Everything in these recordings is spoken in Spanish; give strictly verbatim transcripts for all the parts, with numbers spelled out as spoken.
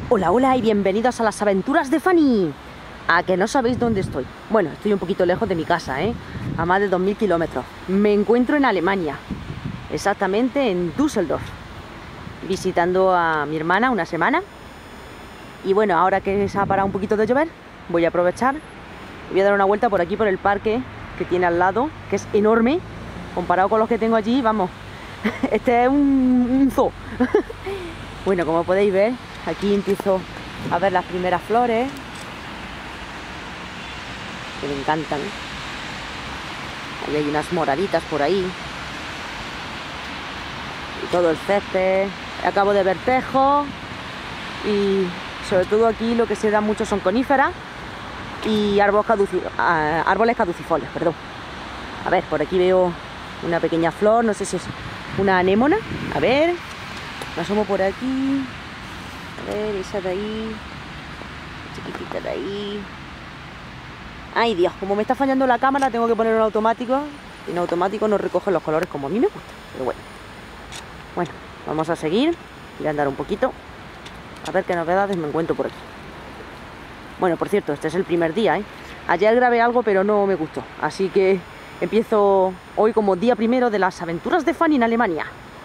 Hola, hola y bienvenidos a las aventuras de Fanny. ¿A que no sabéis dónde estoy? Bueno, estoy un poquito lejos de mi casa, ¿eh? A más de dos mil kilómetros. Me encuentro en Alemania, exactamente en Düsseldorf, visitando a mi hermana una semana. Y bueno, ahora que se ha parado un poquito de llover, voy a aprovechar. Voy a dar una vuelta por aquí, por el parque que tiene al lado, que es enorme. Comparado con los que tengo allí, vamos, este es un, un zoo. Bueno, como podéis ver, aquí empiezo a ver las primeras flores, que me encantan. Ahí hay unas moraditas por ahí. Y todo el césped. Acabo de ver tejos. Y sobre todo aquí lo que se da mucho son coníferas y árboles, caduci árboles caducifolios, perdón. A ver, por aquí veo una pequeña flor, no sé si es una anémona. A ver, me asomo por aquí. A ver, esa de ahí, chiquitita de ahí. Ay Dios, como me está fallando la cámara, tengo que poner un automático. Y en automático no recoge los colores como a mí me gusta. Pero bueno, bueno, vamos a seguir. Voy a andar un poquito, a ver qué novedades me encuentro por aquí. Bueno, por cierto, este es el primer día, ¿eh? Ayer grabé algo, pero no me gustó. Así que empiezo hoy como día primero de las aventuras de Fanny en Alemania.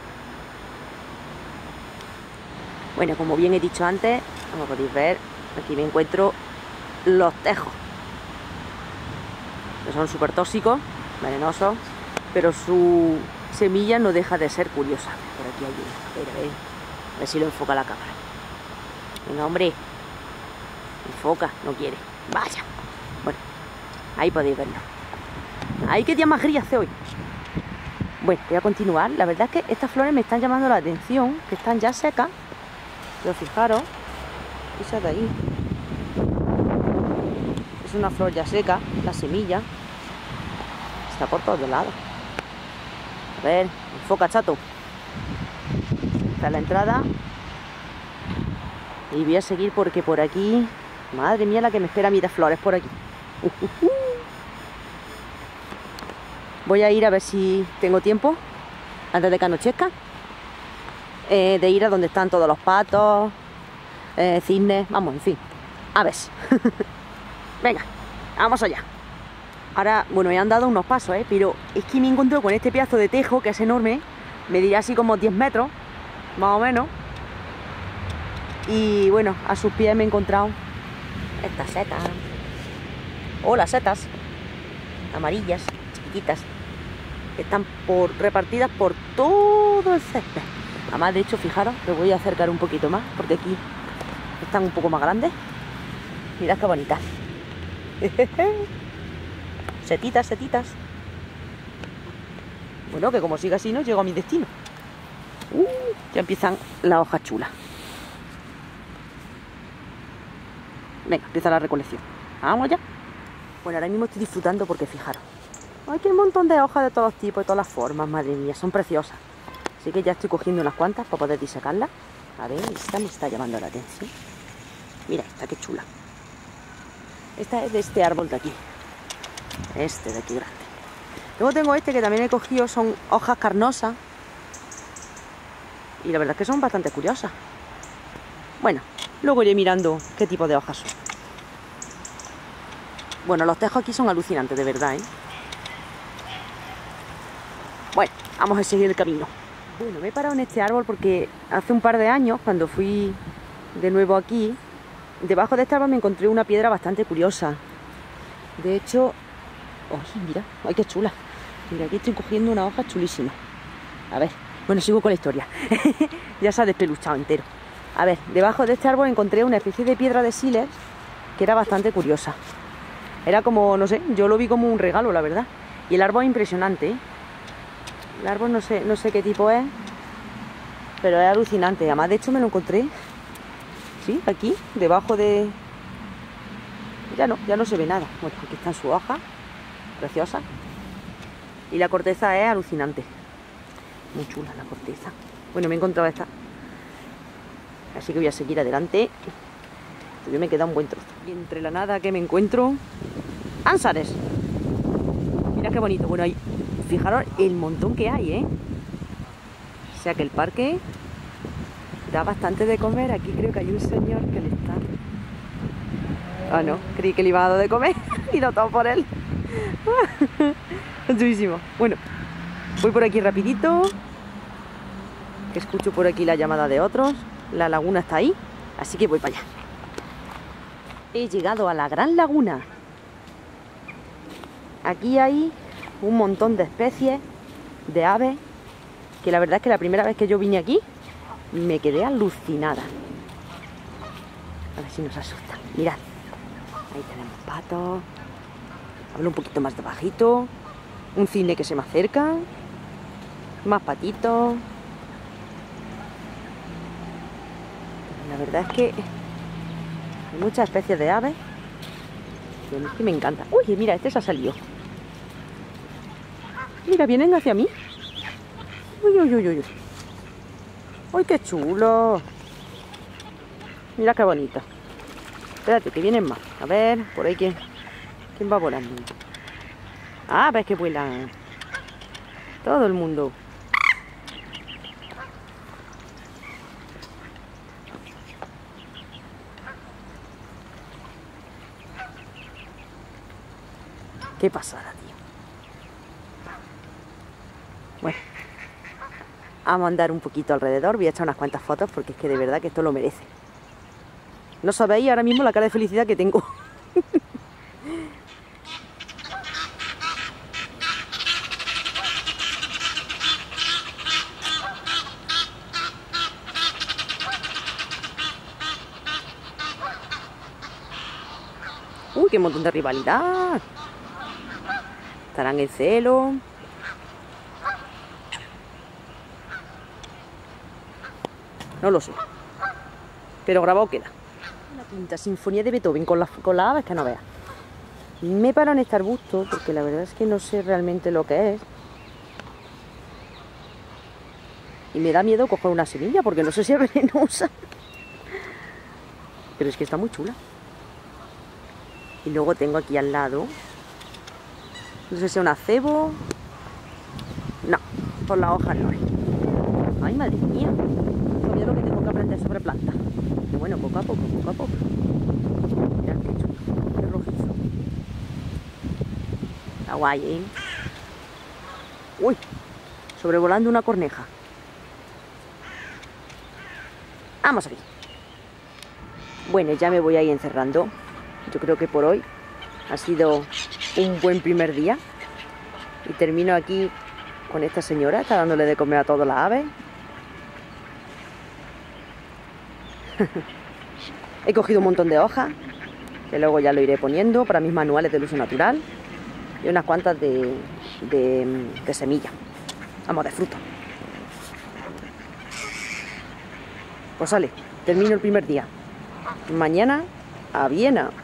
Bueno, como bien he dicho antes, como podéis ver, aquí me encuentro los tejos, que son súper tóxicos, venenosos, pero su semilla no deja de ser curiosa. Por aquí hay una, a ver, a ver, a ver si lo enfoca la cámara. Venga, hombre, enfoca, no quiere, vaya. Bueno, ahí podéis verlo. ¡Ay, qué día más gris hace hoy! Bueno, voy a continuar. La verdad es que estas flores me están llamando la atención, que están ya secas. Pero fijaros, esa de ahí es una flor ya seca, la semilla está por todos lados. A ver, enfoca, chato. Esta es la entrada. Y voy a seguir porque por aquí, madre mía, la que me espera a mí de flores por aquí. Uh, uh, uh. Voy a ir a ver si tengo tiempo, antes de que anochezca, eh, de ir a donde están todos los patos, eh, cisnes, vamos, en fin, aves. Venga, vamos allá. Ahora, bueno, me han dado unos pasos, ¿eh? Pero es que me encuentro con este pedazo de tejo, que es enorme, medirá así como diez metros, más o menos. Y bueno, a sus pies me he encontrado estas setas. Hola, setas amarillas, chiquititas, que están por, repartidas por todo el césped. Además, de hecho, fijaros, me voy a acercar un poquito más, porque aquí están un poco más grandes. Mirad qué bonitas. Setitas, setitas. Bueno, que como siga así no llego a mi destino. Uh, ya empiezan las hojas chulas. Venga, empieza la recolección. Vamos ya. Bueno, ahora mismo estoy disfrutando porque fijaros, hay que un montón de hojas de todos tipos, de todas las formas, madre mía, son preciosas. Así que ya estoy cogiendo unas cuantas para poder disecarlas. A ver, esta me está llamando la atención. Mira esta, qué chula. Esta es de este árbol de aquí. Este de aquí grande. Luego tengo este que también he cogido, son hojas carnosas. Y la verdad es que son bastante curiosas. Bueno, luego iré mirando qué tipo de hojas son. Bueno, los tejos aquí son alucinantes, de verdad, ¿eh? Bueno, vamos a seguir el camino. Bueno, me he parado en este árbol porque hace un par de años, cuando fui de nuevo aquí, debajo de este árbol me encontré una piedra bastante curiosa. De hecho, oh, mira, ay, qué chula. Mira, aquí estoy cogiendo una hoja chulísima. A ver, bueno, sigo con la historia. Ya se ha despeluchado entero. A ver, debajo de este árbol encontré una especie de piedra de sílex que era bastante curiosa. Era como, no sé, yo lo vi como un regalo, la verdad. Y el árbol es impresionante, ¿eh? El árbol no sé, no sé qué tipo es, pero es alucinante. Además, de hecho, me lo encontré, sí, aquí, debajo de... Ya no, ya no se ve nada. Bueno, aquí están sus hojas, preciosas. Y la corteza es alucinante. Muy chula la corteza. Bueno, me he encontrado esta. Así que voy a seguir adelante. Yo me queda un buen trozo. Y entre la nada que me encuentro, ánsares. Mira qué bonito. Bueno, ahí, fijaros el montón que hay, ¿eh? O sea que el parque da bastante de comer. Aquí creo que hay un señor que le está... Ah, no, creí que le iba a dar de comer y no todo por él. Es chulísimo. Bueno, voy por aquí rapidito, que escucho por aquí la llamada de otros. La laguna está ahí, así que voy para allá. He llegado a la gran laguna. Aquí hay un montón de especies de aves, que la verdad es que la primera vez que yo vine aquí me quedé alucinada. A ver si nos asustan. Mirad, ahí tenemos patos. Hablo un poquito más de bajito. Un cisne que se me acerca. Más patitos. La verdad es que hay muchas especies de aves y a mí que me encanta. Uy, mira, este se ha salido. Mira, vienen hacia mí. Uy, uy, uy, uy. Uy, qué chulo. Mira qué bonito. Espérate, que vienen más. A ver, por ahí quién, quién va volando. Ah, ves que vuelan todo el mundo. Qué pasada, tío. Bueno, vamos a andar un poquito alrededor. Voy a echar unas cuantas fotos porque es que de verdad que esto lo merece. No sabéis ahora mismo la cara de felicidad que tengo. Uy, qué montón de rivalidad. Estarán en celo. No lo sé. Pero grabado queda. Una quinta sinfonía de Beethoven con las con las aves que no veas. Me paro en este arbusto porque la verdad es que no sé realmente lo que es. Y me da miedo coger una semilla porque no sé si es venenosa. Pero es que está muy chula. Y luego tengo aquí al lado, no sé si es un acebo. No, por las hojas no es. Ay, madre mía. Todavía lo que tengo que aprender sobre plantas. Y bueno, poco a poco, poco a poco. Mirad qué chulo, qué rojizo. Está guay, ¿eh? Uy, sobrevolando una corneja. Vamos aquí. Bueno, ya me voy a ir encerrando. Yo creo que por hoy ha sido un buen primer día. Y termino aquí con esta señora, está dándole de comer a todas las aves. He cogido un montón de hojas, que luego ya lo iré poniendo para mis manuales del uso natural. Y unas cuantas de, de, de semillas. Vamos, de fruta. Pues sale, termino el primer día. Mañana a Viena.